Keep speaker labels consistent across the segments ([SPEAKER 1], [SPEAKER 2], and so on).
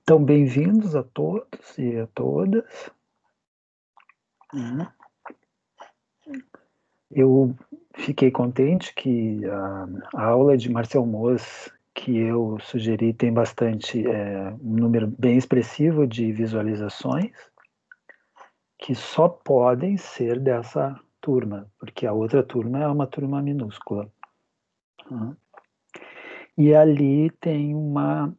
[SPEAKER 1] Então, bem-vindos a todos e a todas. Eu fiquei contente que a aula de Marcel Mauss que eu sugeri tem bastante, um número bem expressivo de visualizações, que só podem ser dessa turma, porque a outra turma é uma turma minúscula. E ali tem uma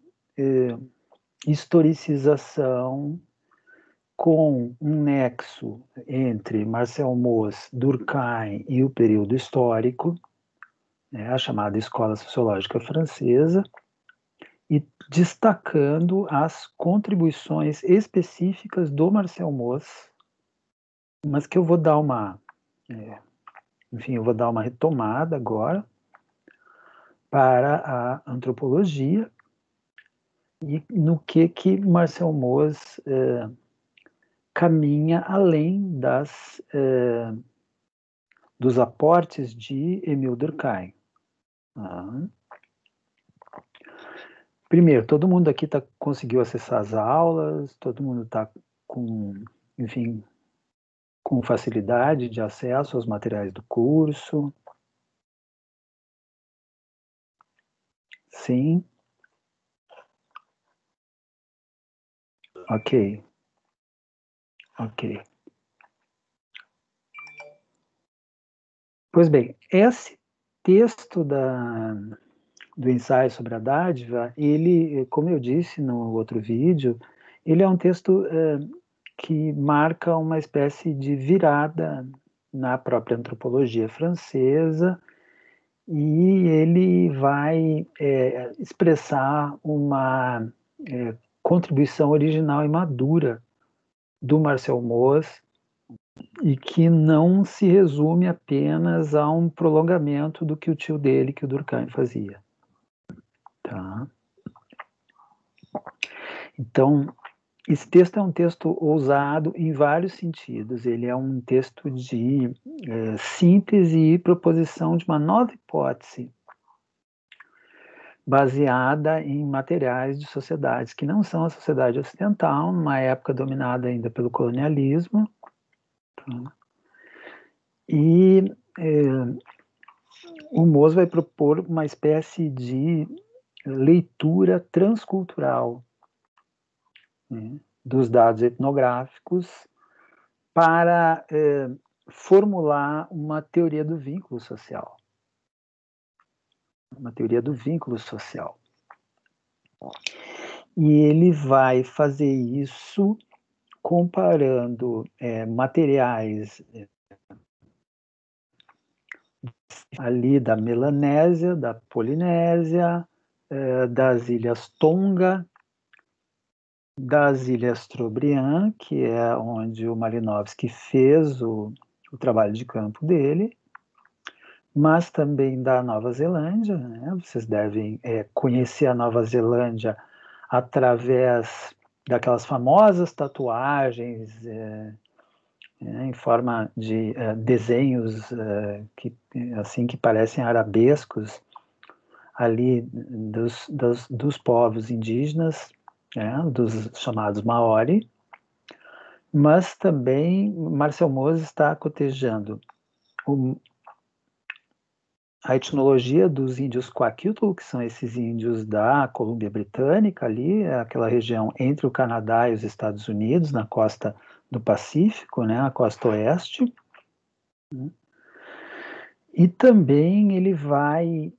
[SPEAKER 1] historicização com um nexo entre Marcel Mauss, Durkheim e o período histórico, né, a chamada Escola Sociológica Francesa, e destacando as contribuições específicas do Marcel Mauss, mas que eu vou dar uma, eu vou dar uma retomada agora para a antropologia e no que Marcel Mauss caminha além dos aportes de Emile Durkheim. Primeiro, todo mundo aqui conseguiu acessar as aulas, todo mundo está com, enfim, com facilidade de acesso aos materiais do curso. Sim? Ok. Ok. Pois bem, esse texto do ensaio sobre a dádiva, ele, como eu disse no outro vídeo, ele é um texto que marca uma espécie de virada na própria antropologia francesa, e ele vai expressar uma contribuição original e madura do Marcel Mauss, e que não se resume apenas a um prolongamento do que o tio dele, que o Durkheim, fazia. Tá? Então, esse texto é um texto ousado em vários sentidos. Ele é um texto de síntese e proposição de uma nova hipótese baseada em materiais de sociedades que não são a sociedade ocidental, numa época dominada ainda pelo colonialismo. Tá? E o Mauss vai propor uma espécie de leitura transcultural, né, dos dados etnográficos para formular uma teoria do vínculo social. Uma teoria do vínculo social. E ele vai fazer isso comparando materiais ali da Melanésia, da Polinésia, das Ilhas Tonga, das Ilhas Trobriand, que é onde o Malinowski fez o trabalho de campo dele, mas também da Nova Zelândia, né? Vocês devem conhecer a Nova Zelândia através daquelas famosas tatuagens em forma de desenhos que parecem arabescos ali dos povos indígenas, dos chamados Maori, mas também Marcel Mauss está cotejando a etnologia dos índios Kwakiutl, que são esses índios da Colômbia Britânica, ali, aquela região entre o Canadá e os Estados Unidos, na costa do Pacífico, né, a costa oeste. E também ele vai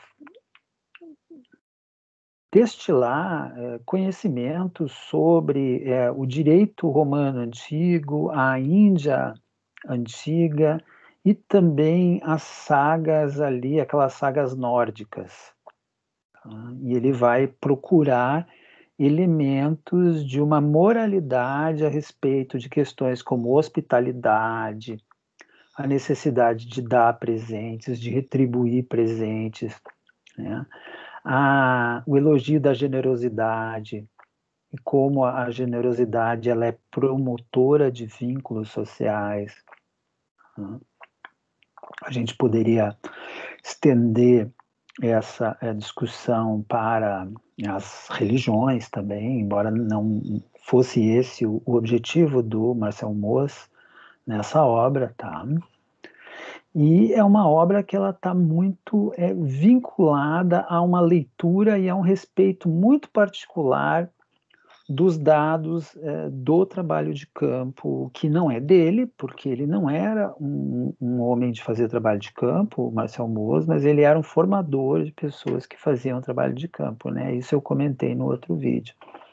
[SPEAKER 1] destilar conhecimentos sobre o direito romano antigo, a Índia antiga, e também as sagas ali, aquelas sagas nórdicas. Tá? E ele vai procurar elementos de uma moralidade a respeito de questões como hospitalidade, a necessidade de dar presentes, de retribuir presentes, né? O elogio da generosidade, e como a generosidade ela é promotora de vínculos sociais. Né? A gente poderia estender essa discussão para as religiões também, embora não fosse esse o objetivo do Marcel Mauss nessa obra, tá? E é uma obra que ela está muito vinculada a uma leitura e a um respeito muito particular dos dados do trabalho de campo, que não é dele, porque ele não era um homem de fazer trabalho de campo, o Marcel Mauss, mas ele era um formador de pessoas que faziam trabalho de campo, né? Isso eu comentei no outro vídeo.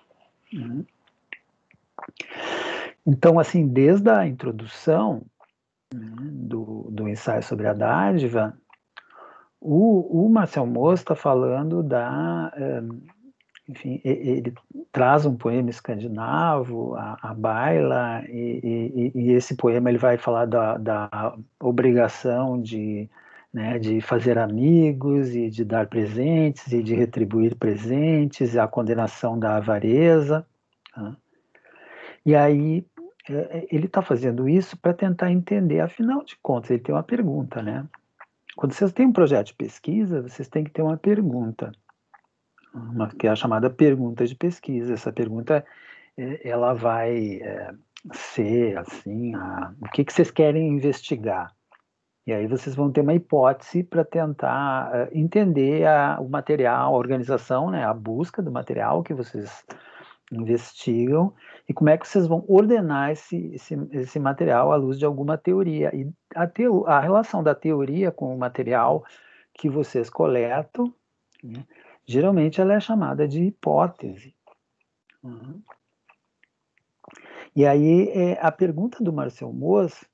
[SPEAKER 1] Então, assim, desde a introdução, né, do ensaio sobre a dádiva, o Marcel Mauss está falando enfim, ele traz um poema escandinavo, a Baila, e esse poema ele vai falar da obrigação né, de fazer amigos e de dar presentes e de retribuir presentes, a condenação da avareza. Tá? E aí ele está fazendo isso para tentar entender, afinal de contas, ele tem uma pergunta, né? Quando vocês têm um projeto de pesquisa, vocês têm que ter uma pergunta, que é a chamada pergunta de pesquisa. Essa pergunta, ela vai ser, assim, o que vocês querem investigar? E aí vocês vão ter uma hipótese para tentar entender o material, a organização, né, a busca do material que vocês investigam, e como é que vocês vão ordenar esse material à luz de alguma teoria. E a relação da teoria com o material que vocês coletam, né, geralmente ela é chamada de hipótese. Uhum. E aí a pergunta do Marcel Mauss,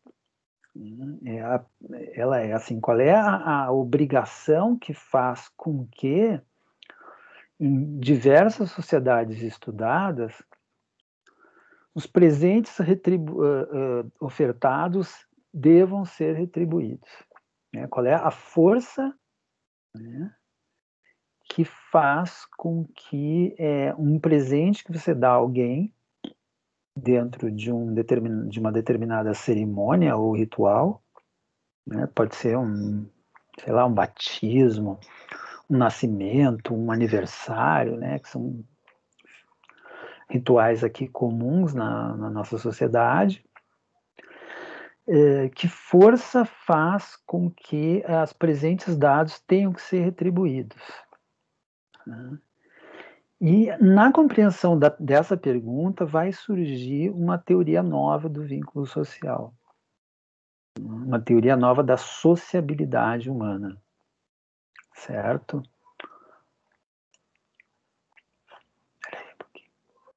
[SPEAKER 1] ela é assim, qual é a obrigação que faz com que em diversas sociedades estudadas os presentes ofertados devam ser retribuídos. Né? Qual é a força, né, que faz com que um presente que você dá a alguém dentro de uma determinada cerimônia ou ritual, né, pode ser sei lá, um batismo, um nascimento, um aniversário, né, que são rituais aqui comuns na nossa sociedade, que força faz com que os presentes dados tenham que ser retribuídos. Né? E na compreensão dessa pergunta vai surgir uma teoria nova do vínculo social, uma teoria nova da sociabilidade humana, certo? Peraí um pouquinho.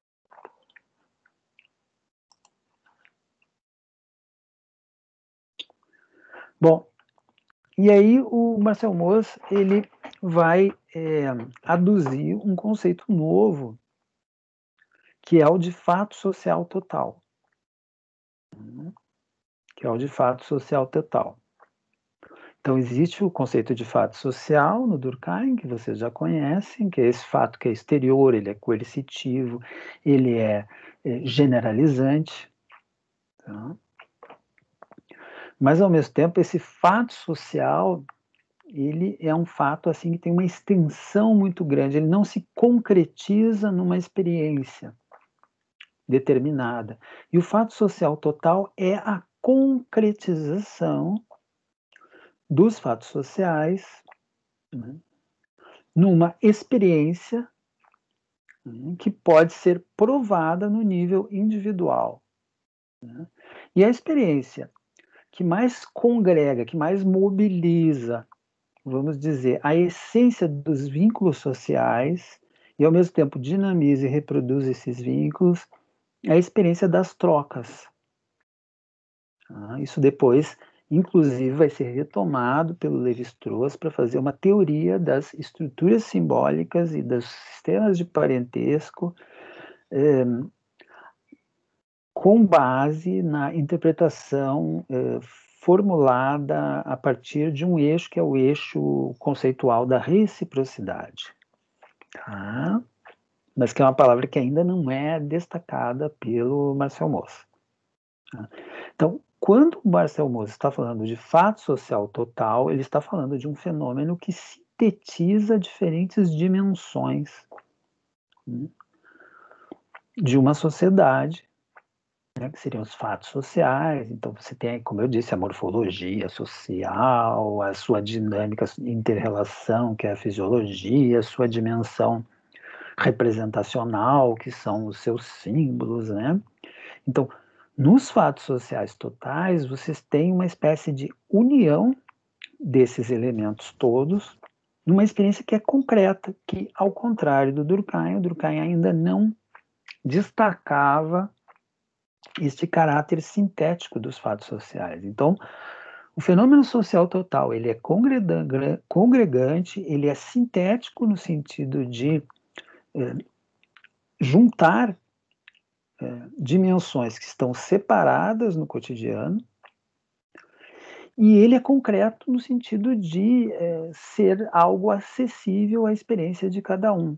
[SPEAKER 1] Bom, e aí o Marcel Mauss ele vai aduzir um conceito novo, que é o de fato social total. Que é o de fato social total. Então, existe o conceito de fato social no Durkheim, que vocês já conhecem, que é esse fato que é exterior, ele é coercitivo, ele é generalizante. Tá? Mas, ao mesmo tempo, esse fato social, ele é um fato assim que tem uma extensão muito grande, ele não se concretiza numa experiência determinada. E o fato social total é a concretização dos fatos sociais, né, numa experiência, né, que pode ser provada no nível individual. Né? E a experiência que mais congrega, que mais mobiliza, vamos dizer, a essência dos vínculos sociais e, ao mesmo tempo, dinamiza e reproduz esses vínculos, é a experiência das trocas. Isso depois, inclusive, vai ser retomado pelo Lévi-Strauss para fazer uma teoria das estruturas simbólicas e dos sistemas de parentesco, com base na interpretação formulada a partir de um eixo que é o eixo conceitual da reciprocidade. Tá? Mas que é uma palavra que ainda não é destacada pelo Marcel Mauss. Tá? Então, quando o Marcel Mauss está falando de fato social total, ele está falando de um fenômeno que sintetiza diferentes dimensões de uma sociedade, né, que seriam os fatos sociais. Então você tem, como eu disse, a morfologia social, a sua dinâmica inter-relação, que é a fisiologia, a sua dimensão representacional, que são os seus símbolos, né? Então, nos fatos sociais totais, vocês têm uma espécie de união desses elementos todos numa experiência que é concreta, que, ao contrário do Durkheim, o Durkheim ainda não destacava este caráter sintético dos fatos sociais. Então, o fenômeno social total, ele é congregante, ele é sintético no sentido de juntar dimensões que estão separadas no cotidiano, e ele é concreto no sentido de ser algo acessível à experiência de cada um.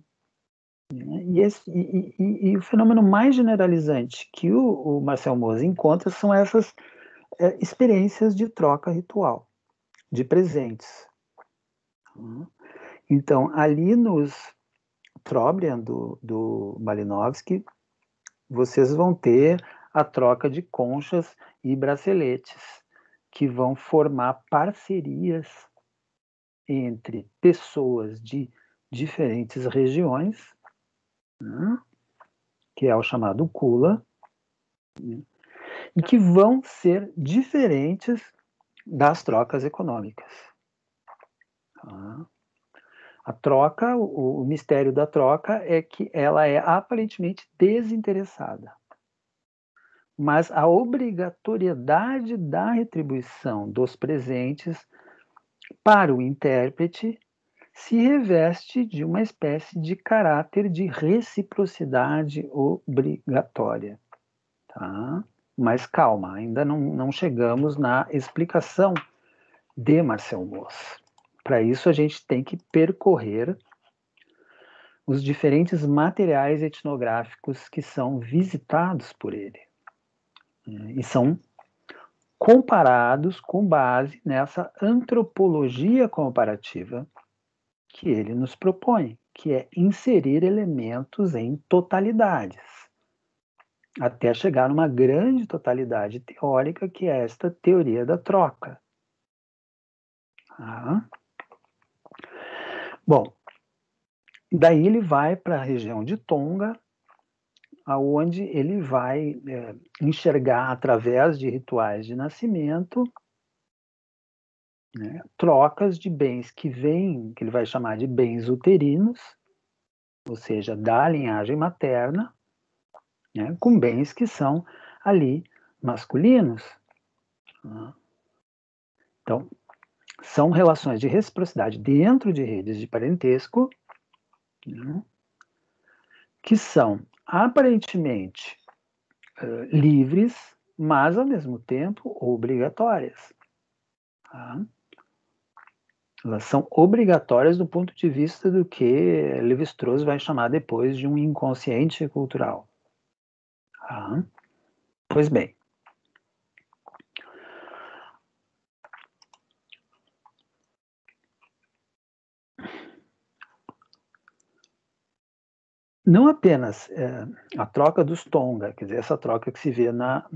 [SPEAKER 1] E o fenômeno mais generalizante que o Marcel Mauss encontra são essas experiências de troca ritual, de presentes. Então, ali nos Trobriand, do Malinowski, vocês vão ter a troca de conchas e braceletes, que vão formar parcerias entre pessoas de diferentes regiões, né, que é o chamado Kula, né, e que vão ser diferentes das trocas econômicas. Tá? A troca, o mistério da troca é que ela é aparentemente desinteressada. Mas a obrigatoriedade da retribuição dos presentes para o intérprete se reveste de uma espécie de caráter de reciprocidade obrigatória. Tá? Mas calma, ainda não chegamos na explicação de Marcel Mauss. Para isso, a gente tem que percorrer os diferentes materiais etnográficos que são visitados por ele. E são comparados com base nessa antropologia comparativa que ele nos propõe, que é inserir elementos em totalidades, até chegar numa grande totalidade teórica, que é esta teoria da troca. Ah. Bom, daí ele vai para a região de Tonga, aonde ele vai enxergar através de rituais de nascimento, né, trocas de bens que vêm, que ele vai chamar de bens uterinos, ou seja, da linhagem materna, né, com bens que são ali masculinos. Então, são relações de reciprocidade dentro de redes de parentesco, né, que são aparentemente livres, mas ao mesmo tempo obrigatórias. Tá? Elas são obrigatórias do ponto de vista do que Lévi-Strauss vai chamar depois de um inconsciente cultural. Tá? Pois bem, não apenas a troca dos Tonga, quer dizer, essa troca que se vê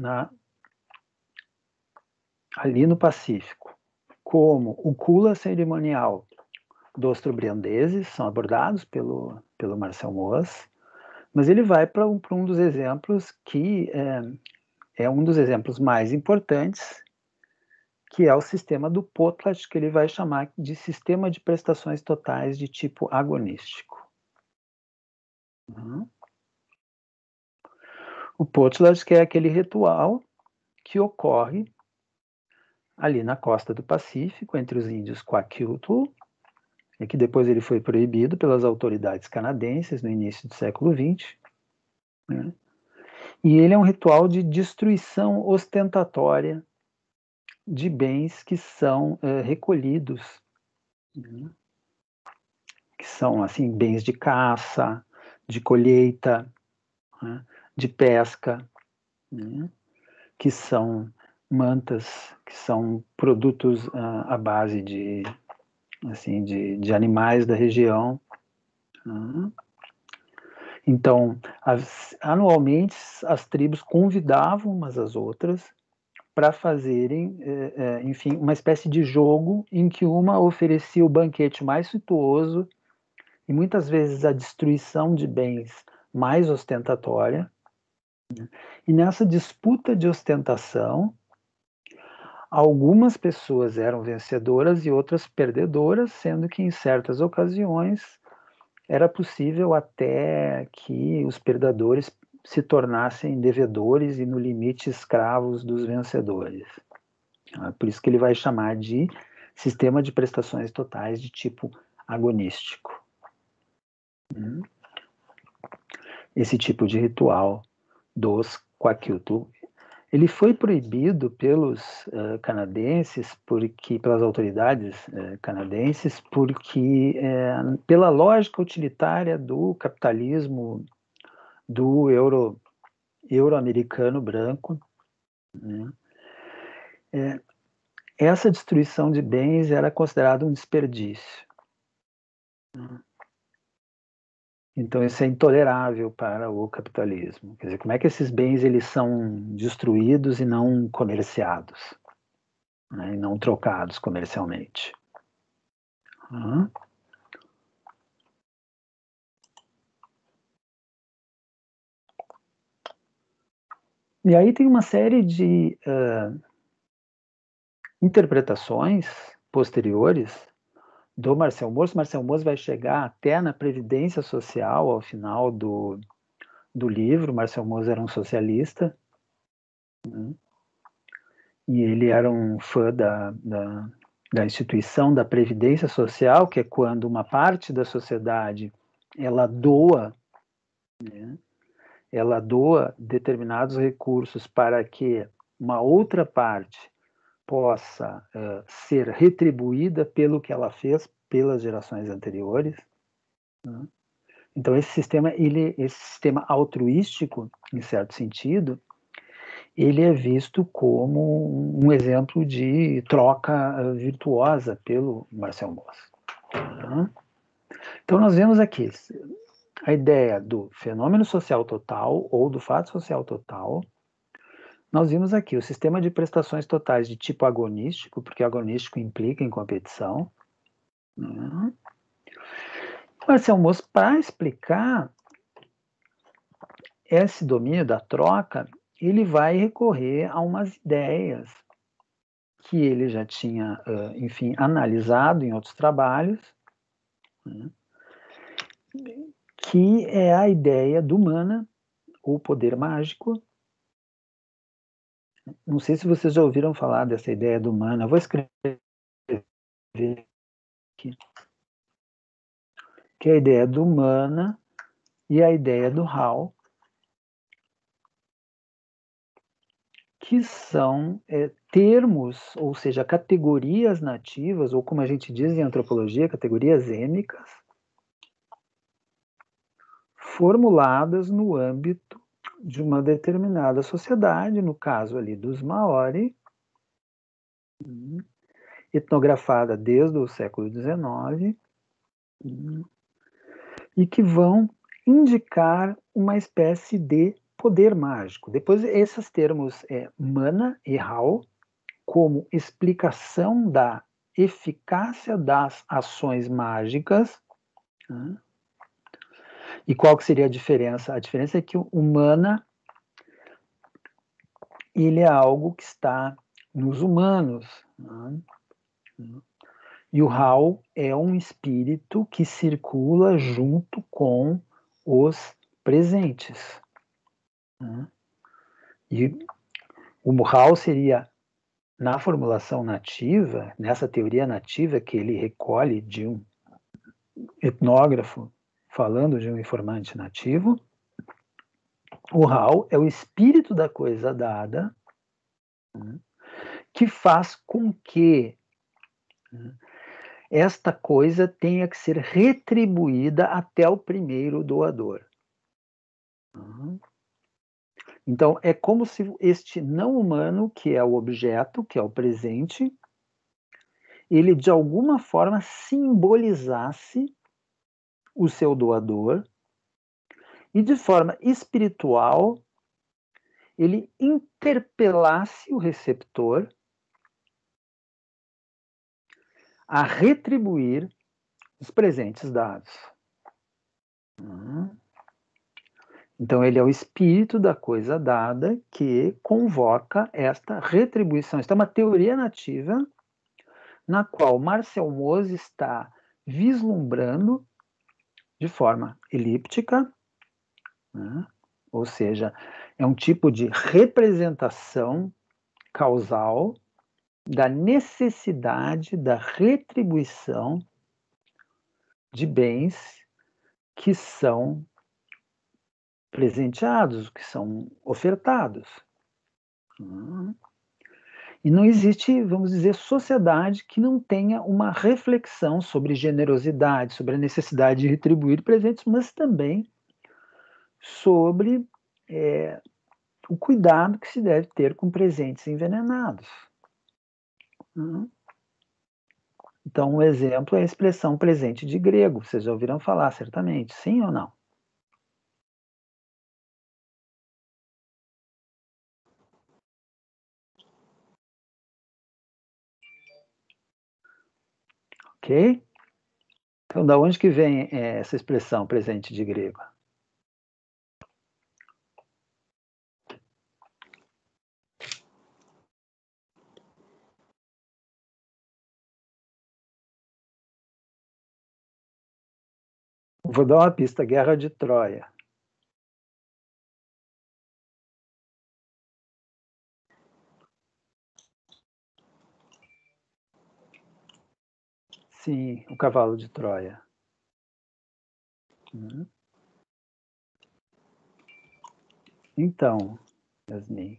[SPEAKER 1] ali no Pacífico, como o Kula cerimonial dos trobriandeses, são abordados pelo Marcel Mauss, mas ele vai para um dos exemplos que é um dos exemplos mais importantes, que é o sistema do Potlatch, que ele vai chamar de sistema de prestações totais de tipo agonístico. O Potlatch, que é aquele ritual que ocorre ali na costa do Pacífico, entre os índios Kwakiutl, e que depois ele foi proibido pelas autoridades canadenses no início do século XX. Né? E ele é um ritual de destruição ostentatória de bens que são recolhidos, né? Que são assim bens de caça, de colheita, né? De pesca, né? Que são mantas, que são produtos à base de animais da região. Né? Então, anualmente, as tribos convidavam umas às outras para fazerem, enfim, uma espécie de jogo em que uma oferecia o banquete mais suntuoso e muitas vezes a destruição de bens mais ostentatória. E nessa disputa de ostentação, algumas pessoas eram vencedoras e outras perdedoras, sendo que em certas ocasiões era possível até que os perdedores se tornassem devedores e, no limite, escravos dos vencedores. Por isso que ele vai chamar de sistema de prestações totais de tipo agonístico. Esse tipo de ritual dos Kwakiutl, ele foi proibido pelos canadenses, pelas autoridades canadenses, porque pela lógica utilitária do capitalismo do euro-americano branco, né? Essa destruição de bens era considerada um desperdício. Então isso é intolerável para o capitalismo. Quer dizer, como é que esses bens eles são destruídos e não comerciados, né, e não trocados comercialmente? E aí tem uma série de interpretações posteriores do Marcel Mauss. Marcel Mauss vai chegar até na Previdência Social ao final do livro. Marcel Mauss era um socialista, né? E ele era um fã da instituição da Previdência Social, que é quando uma parte da sociedade ela doa, né, ela doa determinados recursos para que uma outra parte possa ser retribuída pelo que ela fez pelas gerações anteriores, né? Então esse sistema altruístico, em certo sentido, ele é visto como um exemplo de troca virtuosa pelo Marcel Mauss. Então nós vemos aqui a ideia do fenômeno social total ou do fato social total. Nós vimos aqui o sistema de prestações totais de tipo agonístico, porque agonístico implica em competição. Marcel Mauss, para explicar esse domínio da troca, ele vai recorrer a umas ideias que ele já tinha, enfim, analisado em outros trabalhos, né, que é a ideia do mana, ou poder mágico. Não sei se vocês já ouviram falar dessa ideia do mana. Eu vou escrever aqui. Que é a ideia do mana e a ideia do Hal, que são termos, ou seja, categorias nativas, ou como a gente diz em antropologia, categorias êmicas, formuladas no âmbito de uma determinada sociedade, no caso ali dos Maori, etnografada desde o século XIX, e que vão indicar uma espécie de poder mágico. Depois, esses termos mana e hal, como explicação da eficácia das ações mágicas. Né? E qual que seria a diferença? A diferença é que o mana ele é algo que está nos humanos. Né? E o hal é um espírito que circula junto com os presentes. Né? E o hal seria, na formulação nativa, nessa teoria nativa que ele recolhe de um etnógrafo falando de um informante nativo, o hal é o espírito da coisa dada, né, que faz com que esta coisa tenha que ser retribuída até o primeiro doador. Então, é como se este não humano, que é o objeto, que é o presente, ele de alguma forma simbolizasse o seu doador e de forma espiritual ele interpelasse o receptor a retribuir os presentes dados. Então, ele é o espírito da coisa dada que convoca esta retribuição. Isso é uma teoria nativa na qual Marcel Mauss está vislumbrando de forma elíptica, né? Ou seja, é um tipo de representação causal da necessidade da retribuição de bens que são presenteados, que são ofertados. E não existe, vamos dizer, sociedade que não tenha uma reflexão sobre generosidade, sobre a necessidade de retribuir presentes, mas também sobre o cuidado que se deve ter com presentes envenenados. Então, um exemplo é a expressão presente de grego. Vocês já ouviram falar, certamente, sim ou não? Ok? Então, da onde que vem essa expressão presente de grego? Vou dar uma pista, Guerra de Troia. Sim, o cavalo de Troia. Então, Yasmin,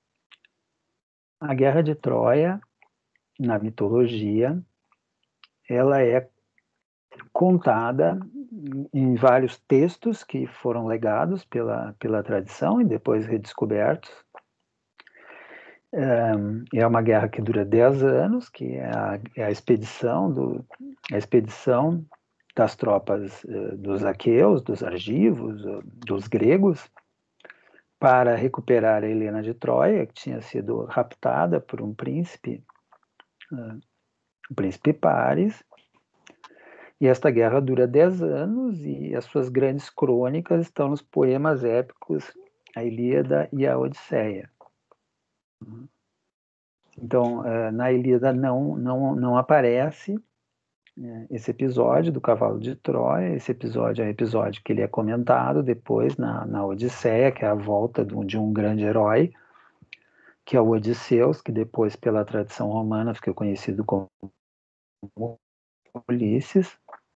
[SPEAKER 1] a Guerra de Troia, na mitologia, ela é contada em vários textos que foram legados pela tradição e depois redescobertos. É uma guerra que dura 10 anos, que é a expedição das tropas dos aqueus, dos argivos, dos gregos, para recuperar a Helena de Troia, que tinha sido raptada por um príncipe, o príncipe Paris. E esta guerra dura 10 anos e as suas grandes crônicas estão nos poemas épicos A Ilíada e a Odisseia. Então, na Ilíada não aparece esse episódio do cavalo de Troia. Esse episódio é um episódio que ele é comentado depois na Odisseia, que é a volta de um grande herói, que é o Odisseus, que depois, pela tradição romana, ficou conhecido como Ulisses.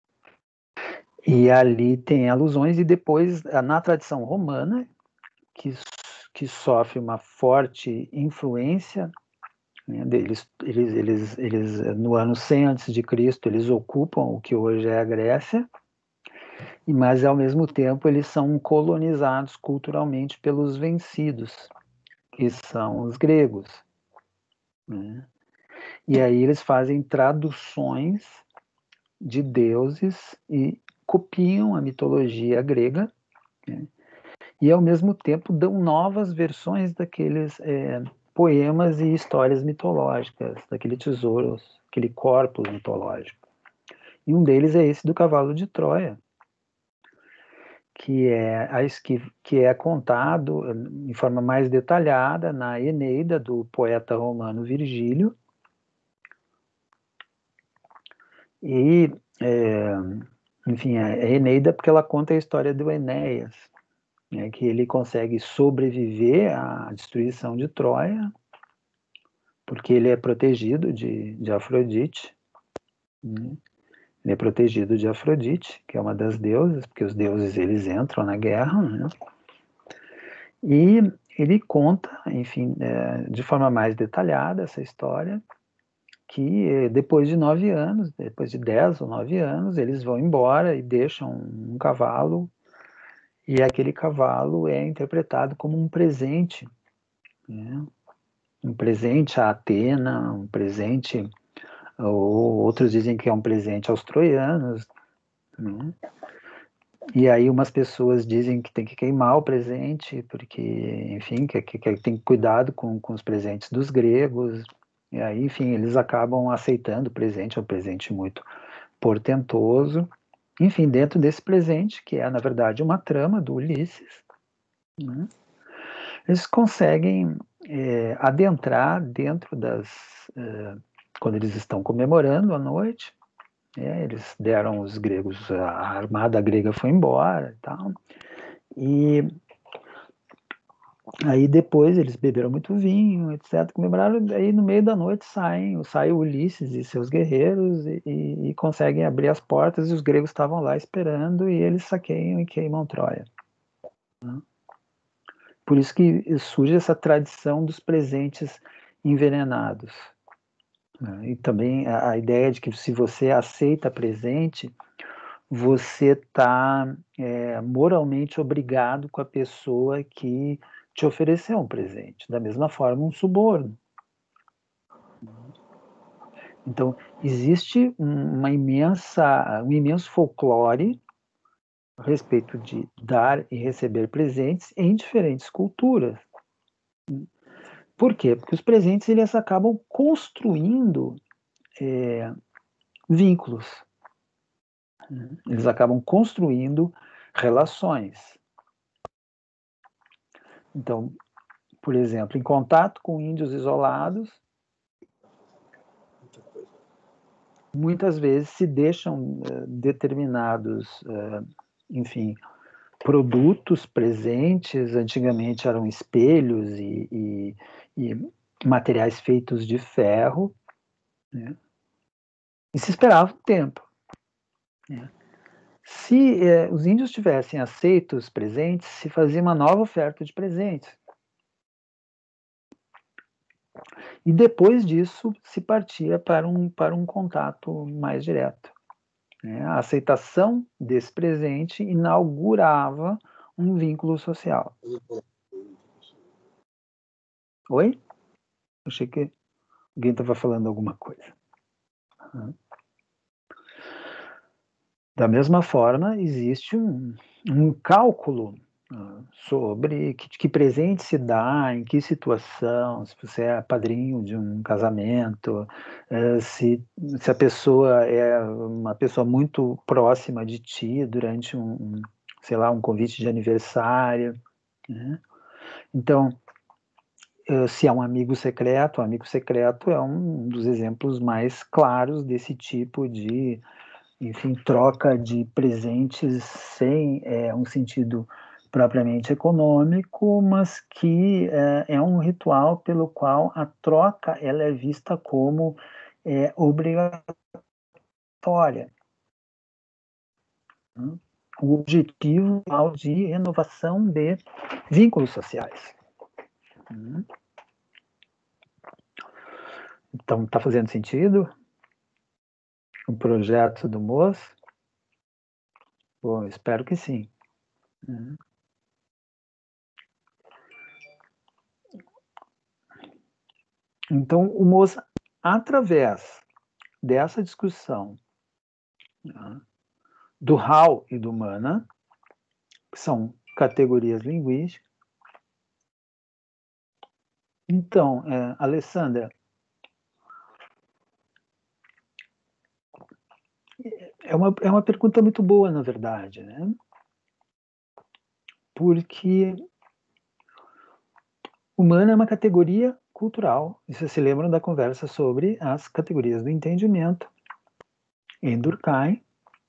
[SPEAKER 1] E ali tem alusões, e depois, na tradição romana, que sofre uma forte influência, né, eles, no ano 100 a.C., eles ocupam o que hoje é a Grécia, mas, ao mesmo tempo, eles são colonizados culturalmente pelos vencidos, que são os gregos. Né? E aí eles fazem traduções de deuses e copiam a mitologia grega, né? E, ao mesmo tempo, dão novas versões daqueles poemas e histórias mitológicas, daquele tesouro, aquele corpus mitológico. E um deles é esse do cavalo de Troia, que é contado em forma mais detalhada na Eneida, do poeta romano Virgílio. E, enfim, a Eneida, porque ela conta a história do Enéas, né, que ele consegue sobreviver à destruição de Troia, porque ele é protegido de Afrodite, né? Ele é protegido de Afrodite, que é uma das deusas, porque os deuses eles entram na guerra, né? E ele conta, enfim, de forma mais detalhada essa história, que depois de 9 anos, depois de 10 ou 9 anos, eles vão embora e deixam um cavalo, e aquele cavalo é interpretado como um presente, né? Um presente a Atena, um presente, ou outros dizem que é um presente aos troianos, né? E aí umas pessoas dizem que tem que queimar o presente, porque, enfim, que tem cuidado com os presentes dos gregos. E aí, enfim, eles acabam aceitando o presente, é um presente muito portentoso. Enfim, dentro desse presente, que é, na verdade, uma trama do Ulisses, né, eles conseguem adentrar dentro das... quando eles estão comemorando a noite, eles deram os gregos, a armada grega foi embora e tal, e aí depois eles beberam muito vinho, etc, comemoraram, aí no meio da noite sai o Ulisses e seus guerreiros e conseguem abrir as portas, e os gregos estavam lá esperando, e eles saqueiam e queimam Troia. Por isso que surge essa tradição dos presentes envenenados. E também a ideia de que se você aceita presente, você está moralmente obrigado com a pessoa que te ofereceu um presente. Da mesma forma, um suborno. Então, existe um imenso folclore a respeito de dar e receber presentes em diferentes culturas. Por quê? Porque os presentes eles acabam construindo vínculos. Eles acabam construindo relações. Então, por exemplo, em contato com índios isolados, muitas vezes se deixam determinados, enfim, produtos presentes. Antigamente eram espelhos e materiais feitos de ferro, né? E se esperava um tempo, né? Se os índios tivessem aceito os presentes, se fazia uma nova oferta de presentes. E depois disso se partia para um contato mais direto, né? A aceitação desse presente inaugurava um vínculo social. Oi? Achei que alguém estava falando alguma coisa. Da mesma forma, existe um cálculo sobre que presente se dá, em que situação, se você é padrinho de um casamento, se a pessoa é uma pessoa muito próxima de ti durante sei lá, um convite de aniversário, né? Então, se é um amigo secreto, o amigo secreto é um dos exemplos mais claros desse tipo de, enfim, troca de presentes sem um sentido propriamente econômico, mas que é um ritual pelo qual a troca ela é vista como obrigatória. O objetivo é de renovação de vínculos sociais. Então, está fazendo sentido o projeto do MOS? Bom, espero que sim. Então, o MOS, através dessa discussão, né, do how e do mana, que são categorias linguísticas. Então, Alessandra, é uma pergunta muito boa, na verdade, né? Porque humana é uma categoria cultural. E vocês se lembram da conversa sobre as categorias do entendimento em Durkheim,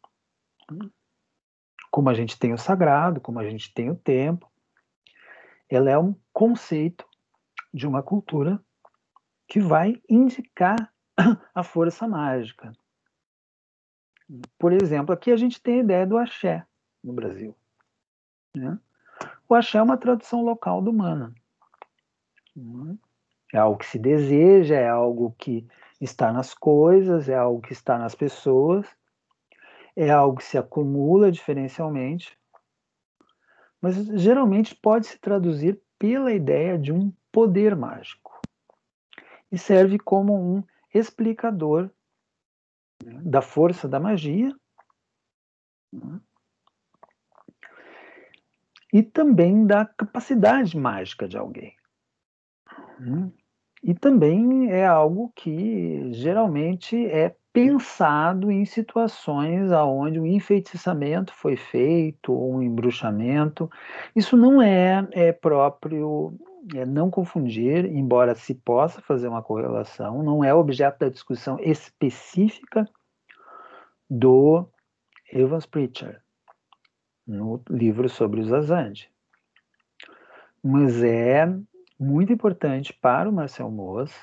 [SPEAKER 1] como a gente tem o sagrado, como a gente tem o tempo. Ela é um conceito de uma cultura que vai indicar a força mágica. Por exemplo, aqui a gente tem a ideia do axé no Brasil, né? O axé é uma tradução local do mana. É algo que se deseja, é algo que está nas coisas, é algo que está nas pessoas, é algo que se acumula diferencialmente, mas geralmente pode se traduzir pela ideia de um poder mágico e serve como um explicador, né, da força da magia, né, e também da capacidade mágica de alguém. E também é algo que geralmente é pensado em situações aonde o enfeitiçamento foi feito, ou um embruxamento. Isso não é próprio, não confundir, embora se possa fazer uma correlação, não é objeto da discussão específica do Evans Pritchard, no livro sobre os Azande. Mas é muito importante para o Marcel Mauss,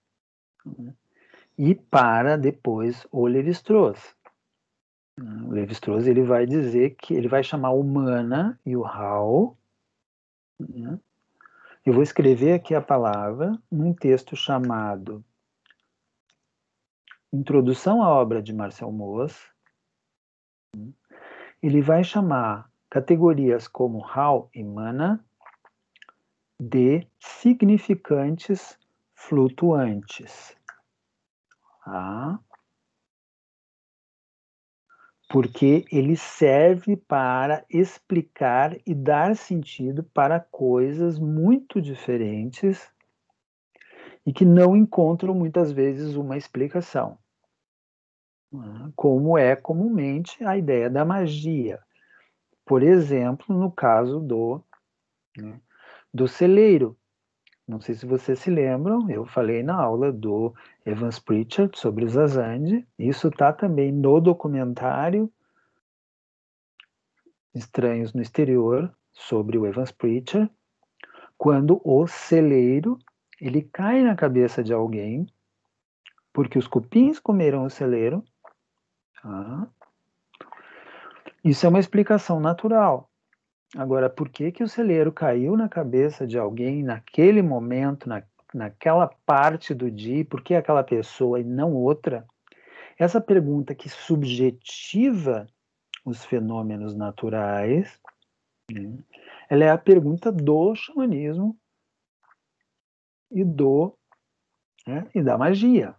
[SPEAKER 1] e para depois o Lévi-Strauss. O Lévi-Strauss ele vai dizer que ele vai chamar o Mana e o Hall. Eu vou escrever aqui a palavra num texto chamado Introdução à obra de Marcel Mauss. Ele vai chamar categorias como Hall e Mana de significantes flutuantes. Tá? Porque ele serve para explicar e dar sentido para coisas muito diferentes e que não encontram muitas vezes uma explicação, como é comumente a ideia da magia. Por exemplo, no caso do celeiro. Não sei se vocês se lembram, eu falei na aula do Evans Pritchard sobre os Azande. Isso está também no documentário Estranhos no Exterior, sobre o Evans Pritchard, quando o celeiro ele cai na cabeça de alguém, porque os cupins comeram o celeiro. Isso é uma explicação natural. Agora, por que o celeiro caiu na cabeça de alguém naquele momento, naquela parte do dia, por que aquela pessoa e não outra? Essa pergunta que subjetiva os fenômenos naturais, ela é a pergunta do xamanismo e da magia.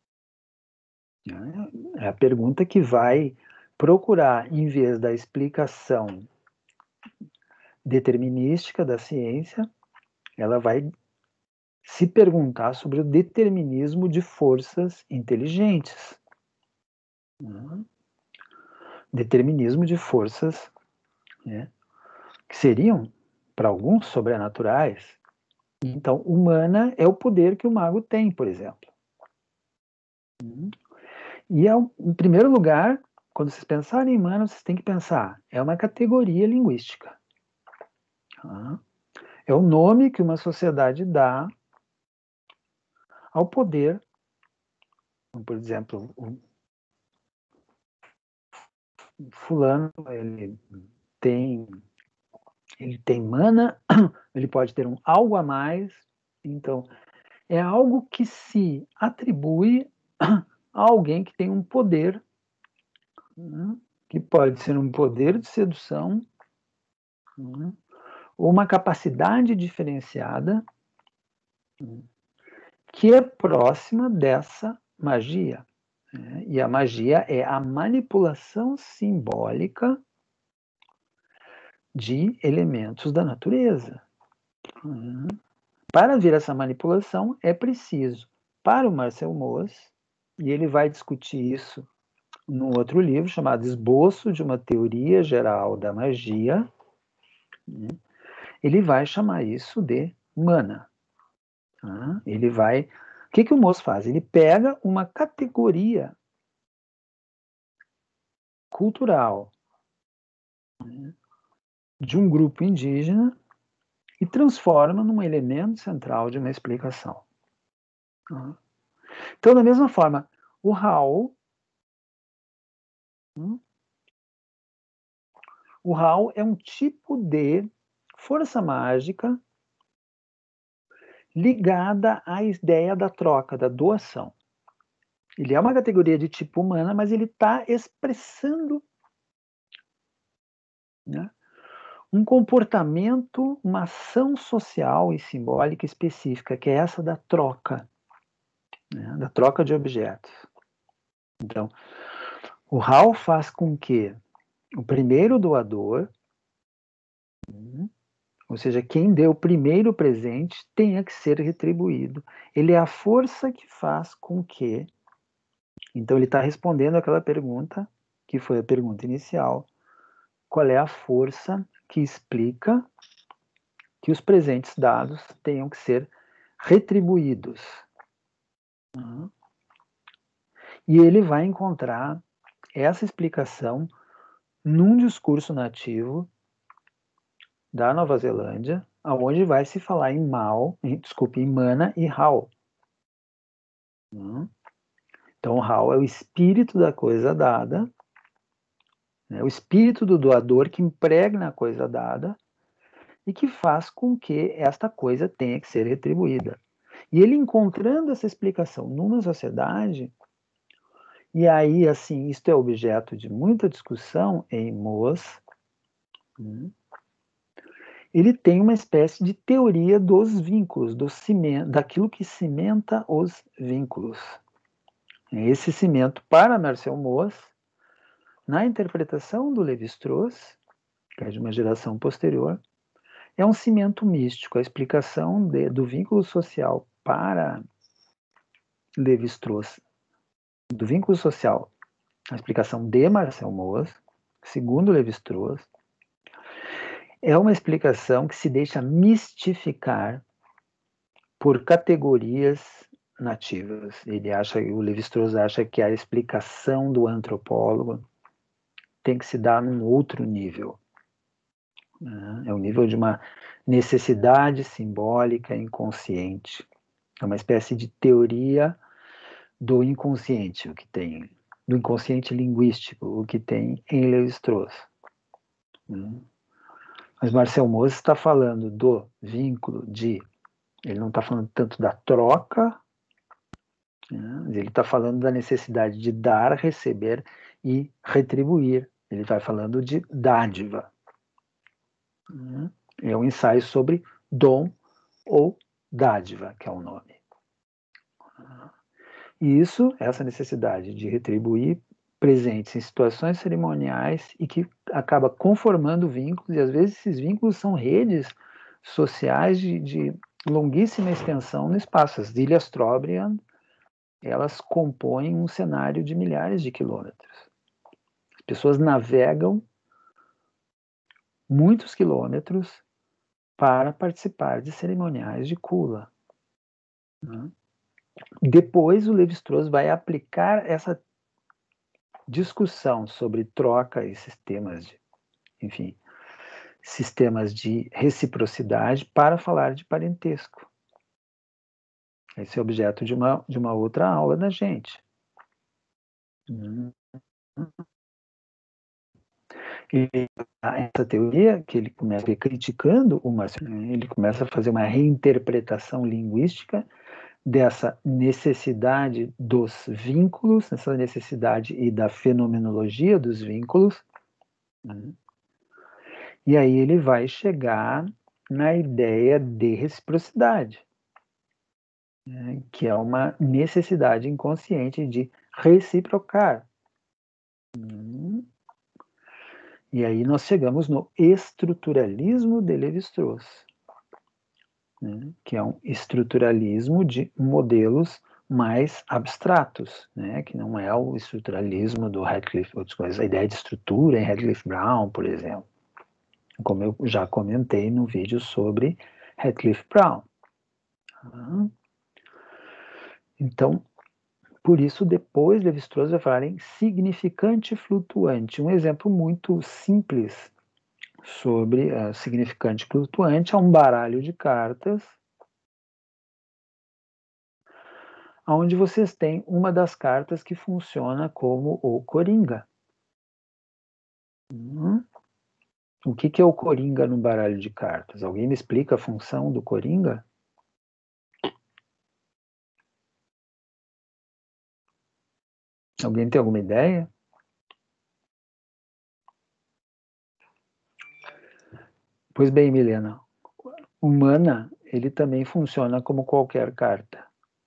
[SPEAKER 1] É a pergunta que vai procurar, em vez da explicação determinística da ciência, ela vai se perguntar sobre o determinismo de forças inteligentes. Determinismo de forças, né, que seriam, para alguns, sobrenaturais. Então, humana é o poder que o mago tem, por exemplo. E, em primeiro lugar, quando vocês pensarem em humano, vocês têm que pensar, é uma categoria linguística. É o nome que uma sociedade dá ao poder. Por exemplo, o fulano, ele tem mana, ele pode ter algo a mais. Então, é algo que se atribui a alguém que tem um poder, que pode ser um poder de sedução, ou uma capacidade diferenciada, que é próxima dessa magia. E a magia é a manipulação simbólica de elementos da natureza. Para ver essa manipulação, é preciso, para o Marcel Mauss, e ele vai discutir isso num outro livro chamado Esboço de uma Teoria Geral da Magia, ele vai chamar isso de mana. Ele vai... O que o Mauss faz? Ele pega uma categoria cultural de um grupo indígena e transforma num elemento central de uma explicação. Então, da mesma forma, o Hall é um tipo de força mágica ligada à ideia da troca, da doação. Ele é uma categoria de tipo humana, mas ele está expressando, né, um comportamento, uma ação social e simbólica específica, que é essa da troca, né, da troca de objetos. Então, o Hall faz com que o primeiro doador Ou seja, quem deu o primeiro presente tenha que ser retribuído. Ele é a força que faz com que... Então, ele está respondendo aquela pergunta, que foi a pergunta inicial. Qual é a força que explica que os presentes dados tenham que ser retribuídos? E ele vai encontrar essa explicação num discurso nativo da Nova Zelândia, onde vai se falar em em mana e hao. Então, o hao é o espírito da coisa dada, né, o espírito do doador que impregna a coisa dada e que faz com que esta coisa tenha que ser retribuída. E ele encontrando essa explicação numa sociedade, e aí, assim, isto é objeto de muita discussão em Moas, ele tem uma espécie de teoria dos vínculos, daquilo que cimenta os vínculos. Esse cimento, para Marcel Moas, na interpretação do Lévi-Strauss, que é de uma geração posterior, é um cimento místico. A explicação do vínculo social para Lévi-Strauss, do vínculo social, a explicação de Marcel Moas, segundo Lévi-Strauss, é uma explicação que se deixa mistificar por categorias nativas. O Lévi-Strauss acha que a explicação do antropólogo tem que se dar num outro nível. É o nível de uma necessidade simbólica inconsciente. É uma espécie de teoria do inconsciente, o que tem, do inconsciente linguístico, o que tem em Lévi-Strauss. Mas Marcel Moas está falando do vínculo ele não está falando tanto da troca, ele está falando da necessidade de dar, receber e retribuir. Ele está falando de dádiva. É um ensaio sobre dom ou dádiva, que é o nome. E essa necessidade de retribuir presentes em situações cerimoniais e que acaba conformando vínculos, e às vezes esses vínculos são redes sociais de longuíssima extensão no espaço. As ilhas Trobriand, elas compõem um cenário de milhares de quilômetros. As pessoas navegam muitos quilômetros para participar de cerimoniais de Kula. Depois, o Lévi-Strauss vai aplicar essa discussão sobre troca e sistemas de reciprocidade para falar de parentesco. Esse é objeto de uma outra aula da gente. E essa teoria, que ele começa criticando o marxismo, ele começa a fazer uma reinterpretação linguística dessa necessidade dos vínculos, dessa necessidade e da fenomenologia dos vínculos, e aí ele vai chegar na ideia de reciprocidade, que é uma necessidade inconsciente de reciprocar. E aí nós chegamos no estruturalismo de Lévi-Strauss, que é um estruturalismo de modelos mais abstratos, que não é o estruturalismo do Radcliffe, outras coisas, a ideia de estrutura em Radcliffe Brown, por exemplo, como eu já comentei no vídeo sobre Radcliffe Brown. Então, por isso, depois Lévi-Strauss vai falar em significante flutuante. Um exemplo muito simples sobre significante flutuante é um baralho de cartas, onde vocês têm uma das cartas que funciona como o coringa. O que é o coringa no baralho de cartas? Alguém me explica a função do coringa? Alguém tem alguma ideia? Pois bem, Milena, o mana, ele também funciona como qualquer carta.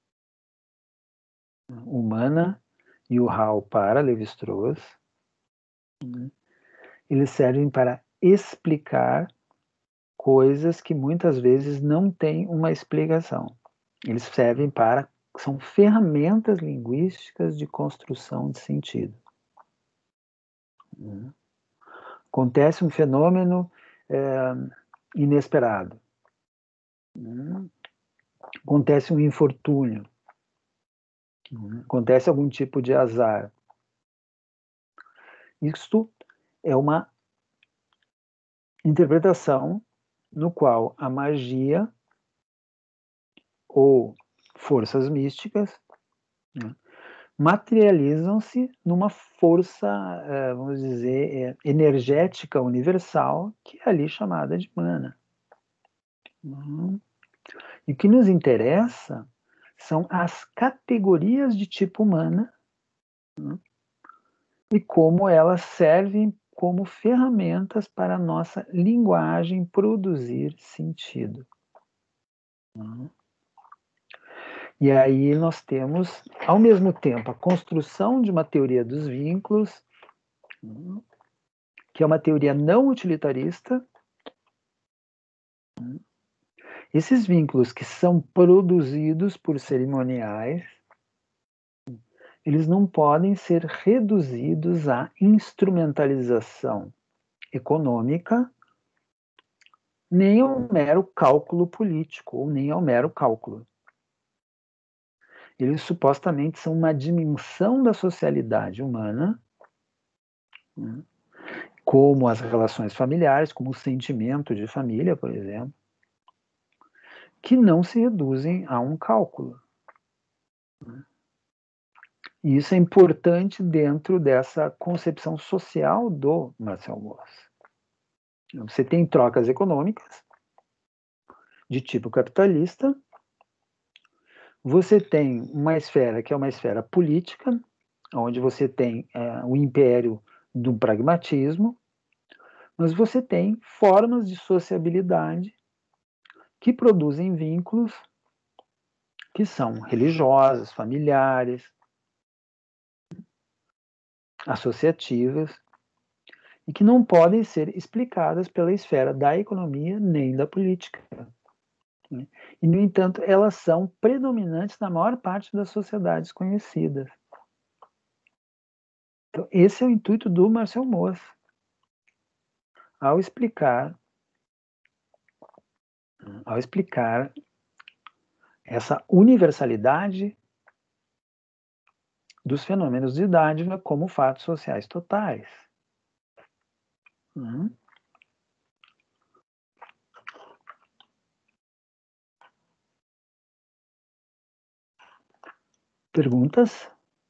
[SPEAKER 1] O mana e o hao para Lévi-Strauss, eles servem para explicar coisas que muitas vezes não têm uma explicação. Eles servem para, são ferramentas linguísticas de construção de sentido. Acontece um fenômeno inesperado. Acontece um infortúnio. Acontece algum tipo de azar. Isto é uma interpretação no qual a magia ou forças místicas, né, materializam-se numa força, vamos dizer, energética universal, que é ali chamada de mana. E o que nos interessa são as categorias de tipo mana, né, e como elas servem como ferramentas para a nossa linguagem produzir sentido. E aí nós temos, ao mesmo tempo, a construção de uma teoria dos vínculos, que é uma teoria não utilitarista. Esses vínculos que são produzidos por cerimoniais, eles não podem ser reduzidos à instrumentalização econômica, nem ao mero cálculo político, ou nem ao mero cálculo. Eles supostamente são uma dimensão da socialidade humana, como as relações familiares, como o sentimento de família, por exemplo, que não se reduzem a um cálculo. E isso é importante dentro dessa concepção social do Marcel Mauss. Você tem trocas econômicas de tipo capitalista, você tem uma esfera que é uma esfera política, onde você tem o império do pragmatismo, mas você tem formas de sociabilidade que produzem vínculos que são religiosas, familiares, associativas, e que não podem ser explicadas pela esfera da economia nem da política. E, no entanto, elas são predominantes na maior parte das sociedades conhecidas. Então, esse é o intuito do Marcel Mauss, ao explicar essa universalidade dos fenômenos de dádiva como fatos sociais totais. Perguntas?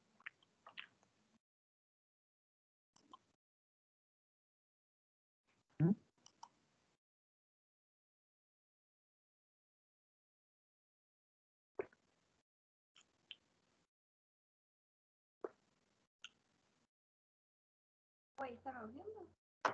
[SPEAKER 2] Oi, tá me ouvindo?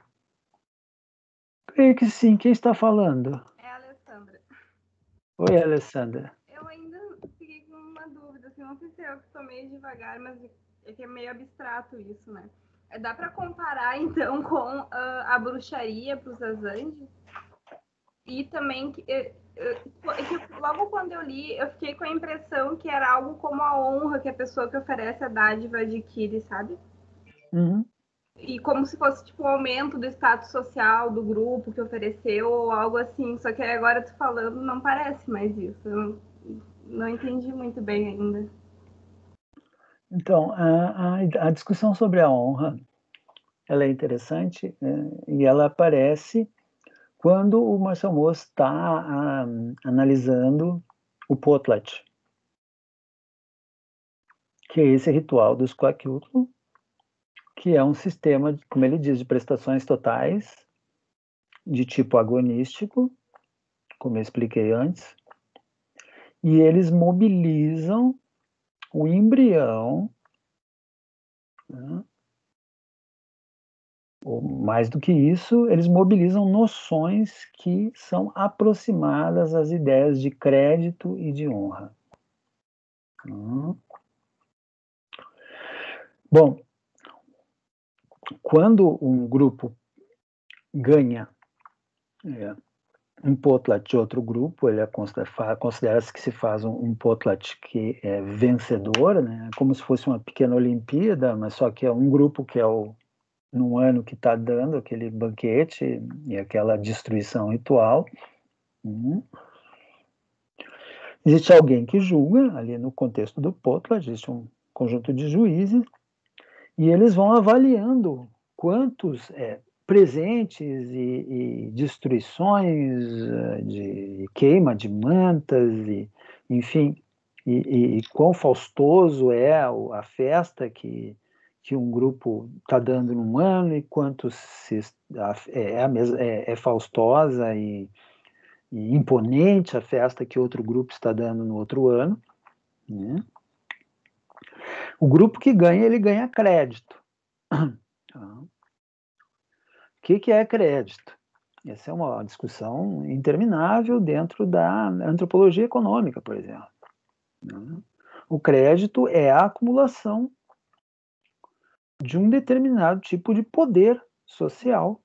[SPEAKER 1] Creio que sim. Quem está falando?
[SPEAKER 2] É a Alessandra.
[SPEAKER 1] Oi, Alessandra.
[SPEAKER 2] Eu ainda fiquei com uma dúvida, assim, não sei se eu estou meio devagar, mas é que é meio abstrato isso, né? Dá para comparar, então, com a bruxaria para os Azandes? E também, que logo quando eu li, eu fiquei com a impressão que era algo como a honra que a pessoa que oferece a dádiva adquire, sabe? E como se fosse tipo um aumento do status social do grupo que ofereceu ou algo assim. Só que agora tu falando não parece mais isso. Eu não entendi muito bem ainda.
[SPEAKER 1] Então, a discussão sobre a honra, ela é interessante, e ela aparece quando o Marcel Mauss está analisando o Potlatch, que é esse ritual dos Kwakiutl, que é um sistema, como ele diz, de prestações totais, de tipo agonístico, como eu expliquei antes, e eles mobilizam o embrião, né? Ou mais do que isso, eles mobilizam noções que são aproximadas às ideias de crédito e de honra. Bom, quando um grupo ganha um potlatch de outro grupo, ele considera-se que se faz um potlatch que é vencedor, né? Como se fosse uma pequena Olimpíada, mas só que é um grupo que é num ano que está dando aquele banquete e aquela destruição ritual. Existe alguém que julga, ali no contexto do potlatch, existe um conjunto de juízes, e eles vão avaliando quantos presentes e destruições, de queima de mantas, enfim, e quão faustoso é a festa que um grupo está dando num ano e quanto é faustosa e imponente a festa que outro grupo está dando no outro ano, né? O grupo que ganha, ele ganha crédito. O que é crédito? Essa é uma discussão interminável dentro da antropologia econômica, por exemplo. O crédito é a acumulação de um determinado tipo de poder social.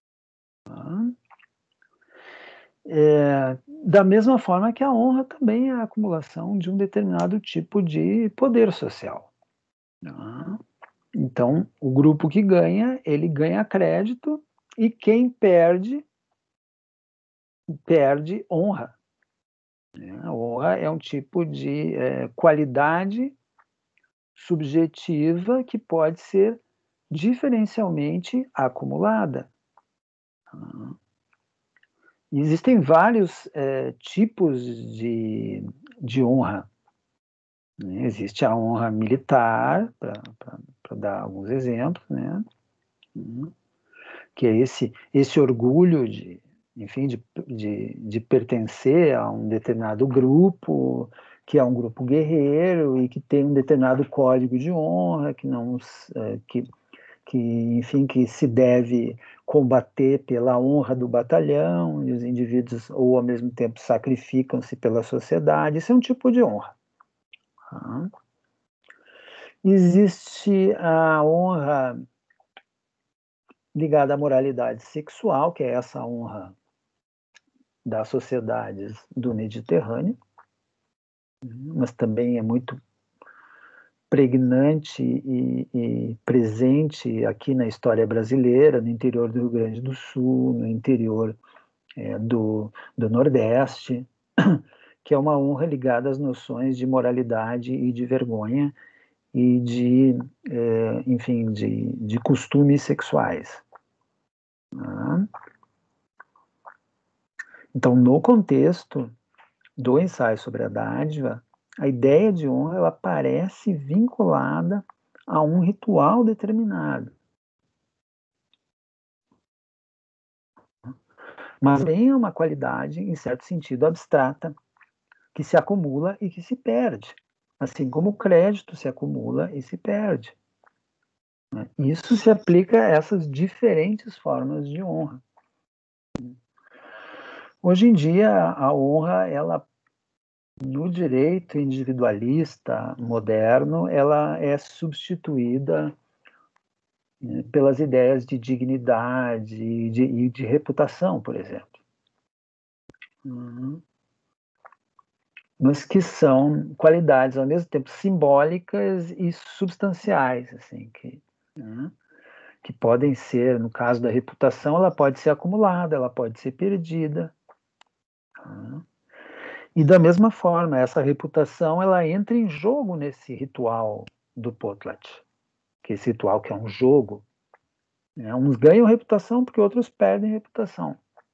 [SPEAKER 1] Da mesma forma que a honra também é a acumulação de um determinado tipo de poder social. Então, o grupo que ganha, ele ganha crédito, e quem perde, perde honra. A honra é um tipo de qualidade subjetiva que pode ser diferencialmente acumulada. Existem vários tipos de honra. Existe a honra militar, para dar alguns exemplos, né? Que é esse orgulho enfim, de pertencer a um determinado grupo, que é um grupo guerreiro e que tem um determinado código de honra, enfim, que se deve combater pela honra do batalhão, e os indivíduos, ou ao mesmo tempo, sacrificam-se pela sociedade. Isso é um tipo de honra. Existe a honra ligada à moralidade sexual, que é essa honra das sociedades do Mediterrâneo, mas também é muito pregnante e presente aqui na história brasileira, no interior do Rio Grande do Sul, no interior do Nordeste, que é uma honra ligada às noções de moralidade e de vergonha e enfim, de costumes sexuais. Então, no contexto do ensaio sobre a dádiva, a ideia de honra ela parece vinculada a um ritual determinado. Mas também é uma qualidade, em certo sentido, abstrata, que se acumula e que se perde. Assim como o crédito se acumula e se perde. Isso se aplica a essas diferentes formas de honra. Hoje em dia, a honra, ela, no direito individualista moderno, ela é substituída pelas ideias de dignidade e de reputação, por exemplo. Mas que são qualidades, ao mesmo tempo, simbólicas e substanciais, assim, que podem ser, no caso da reputação, ela pode ser acumulada, ela pode ser perdida. E da mesma forma, essa reputação, ela entra em jogo nesse ritual do potlatch, que esse ritual que é um jogo, né? Uns ganham reputação porque outros perdem reputação.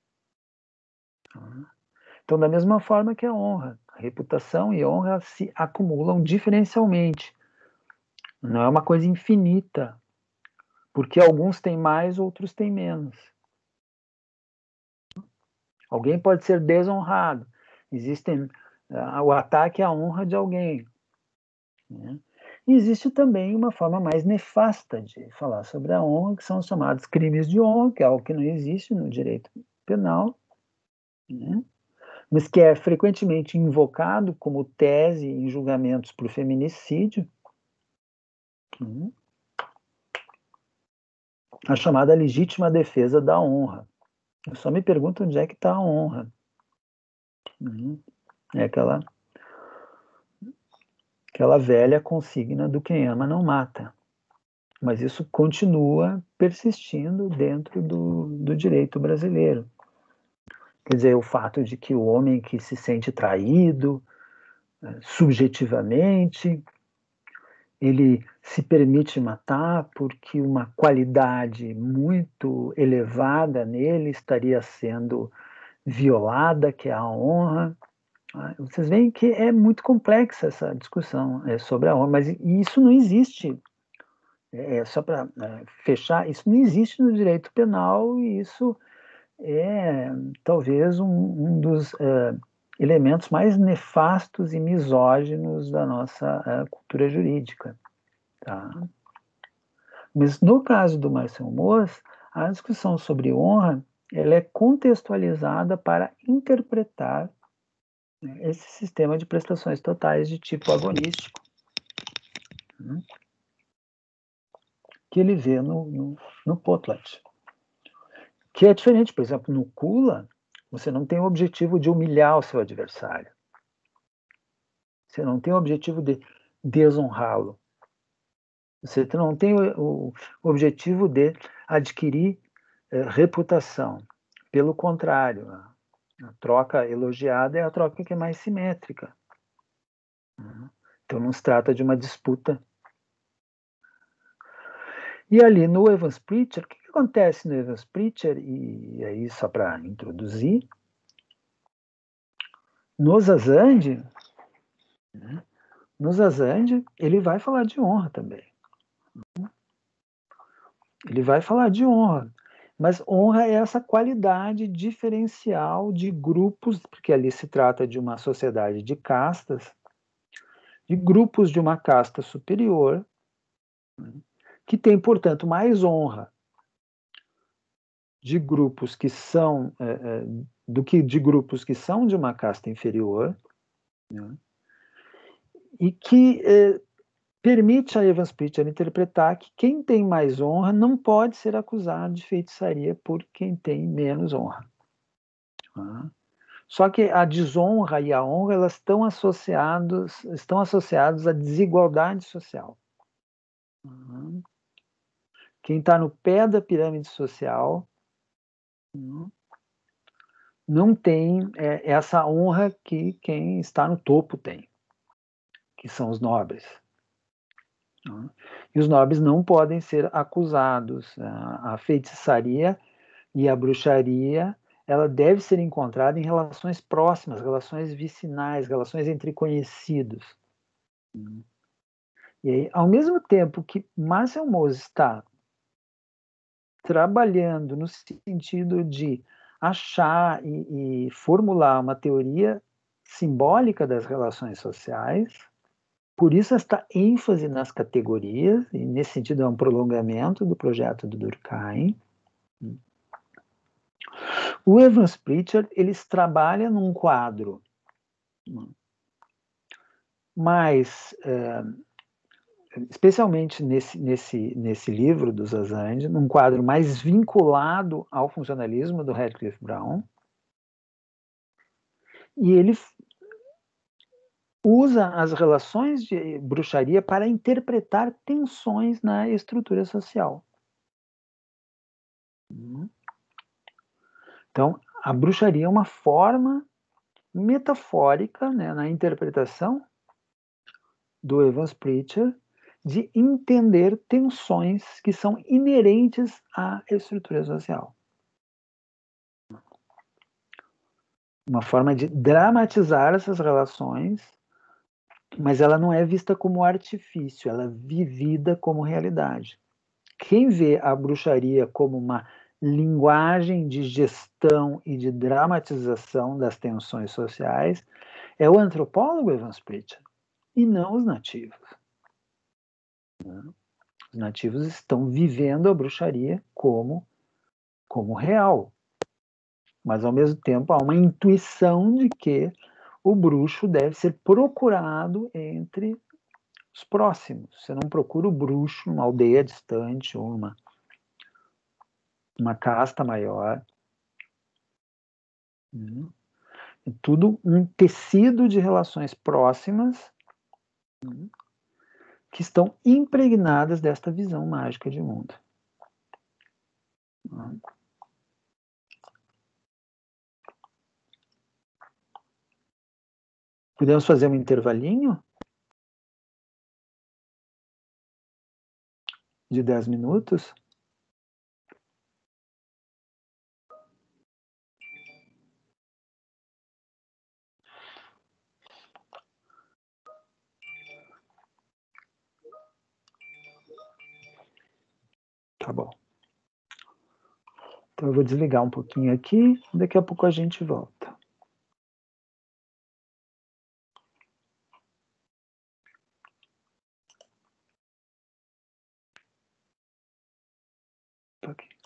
[SPEAKER 1] Então, da mesma forma que a honra, a reputação e honra se acumulam diferencialmente. Não é uma coisa infinita, porque alguns têm mais, outros têm menos. Alguém pode ser desonrado. Existem o ataque à honra de alguém. Né? E existe também uma forma mais nefasta de falar sobre a honra, que são os chamados crimes de honra, que é algo que não existe no direito penal, né? Mas que é frequentemente invocado como tese em julgamentos por feminicídio, a chamada legítima defesa da honra. Eu só me pergunto onde é que está a honra. É aquela velha consigna do quem ama não mata. Mas isso continua persistindo dentro do direito brasileiro. Quer dizer, o fato de que o homem que se sente traído, subjetivamente, ele se permite matar porque uma qualidade muito elevada nele estaria sendo violada, que é a honra. Vocês veem que é muito complexa essa discussão sobre a honra, mas isso não existe. Só para fechar, isso não existe no direito penal e isso é talvez um dos elementos mais nefastos e misóginos da nossa cultura jurídica. Tá? Mas no caso do Marcel Mauss, a discussão sobre honra ela é contextualizada para interpretar esse sistema de prestações totais de tipo agonístico que ele vê no Potlatch. Que é diferente, por exemplo, no Kula, você não tem o objetivo de humilhar o seu adversário. Você não tem o objetivo de desonrá-lo. Você não tem o objetivo de adquirir reputação. Pelo contrário, a troca elogiada é a troca que é mais simétrica. Então não se trata de uma disputa. E ali no Evans Pritchard, o que acontece no Evans Pritchard? E aí, só para introduzir, no Zazande, ele vai falar de honra também. Ele vai falar de honra. Mas honra é essa qualidade diferencial de grupos, porque ali se trata de uma sociedade de castas, de grupos de uma casta superior, que tem, portanto, mais honra de grupos que são do que de grupos que são de uma casta inferior, né? E que permite a Evans Pritchard interpretar que quem tem mais honra não pode ser acusado de feitiçaria por quem tem menos honra. Só que a desonra e a honra elas estão associados à desigualdade social. Quem está no pé da pirâmide social não tem essa honra que quem está no topo tem, que são os nobres. E os nobres não podem ser acusados. A feitiçaria e a bruxaria, ela deve ser encontrada em relações próximas, relações vicinais, relações entre conhecidos. E aí, ao mesmo tempo que Marcel Mauss está trabalhando no sentido de achar e formular uma teoria simbólica das relações sociais, por isso esta ênfase nas categorias, e nesse sentido é um prolongamento do projeto do Durkheim. O Evans Pritchard, eles trabalham num quadro mais, especialmente nesse livro do Zazande, num quadro mais vinculado ao funcionalismo do Radcliffe Brown, e ele usa as relações de bruxaria para interpretar tensões na estrutura social. Então, a bruxaria é uma forma metafórica, né, na interpretação do Evans Pritchard, de entender tensões que são inerentes à estrutura social. Uma forma de dramatizar essas relações, mas ela não é vista como artifício, ela é vivida como realidade. Quem vê a bruxaria como uma linguagem de gestão e de dramatização das tensões sociais é o antropólogo Evans Pritchard, e não os nativos. Os nativos estão vivendo a bruxaria como real, mas ao mesmo tempo há uma intuição de que o bruxo deve ser procurado entre os próximos. Você não procura o bruxo numa aldeia distante ou uma casta maior. É tudo um tecido de relações próximas que estão impregnadas desta visão mágica de mundo. Podemos fazer um intervalinho de 10 minutos? Tá bom. Então eu vou desligar um pouquinho aqui, daqui a pouco a gente volta. Ok.